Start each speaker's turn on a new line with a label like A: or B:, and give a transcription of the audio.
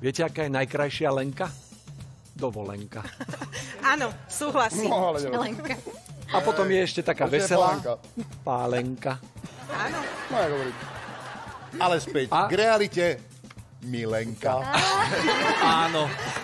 A: Viete, aká je najkrajšia lenka? Dovolenka.
B: Áno, súhlasím.
C: No, ale nebude.
D: Lenka.
A: A potom je ešte taká
C: Ešte je
A: veselá.
C: Pálenka.
A: Pálenka.
B: Áno.
C: No, jak hovorí.
E: Ale späť
A: A?
E: k realite Milenka.
A: Áno.